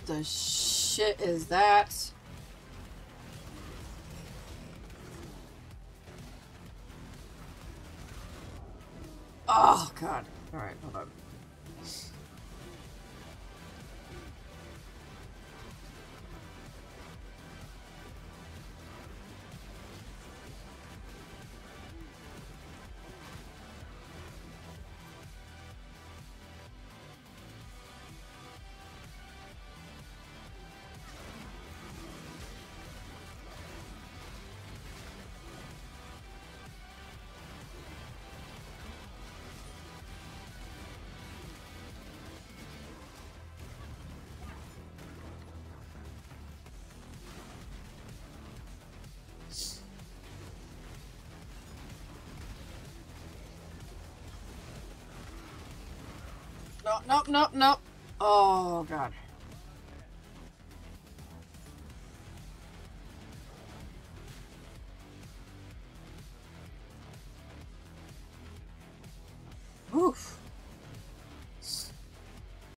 the shit is that? Oh, God. Alright, hold on. No, nope, nope, nope. Oh, God. Oof.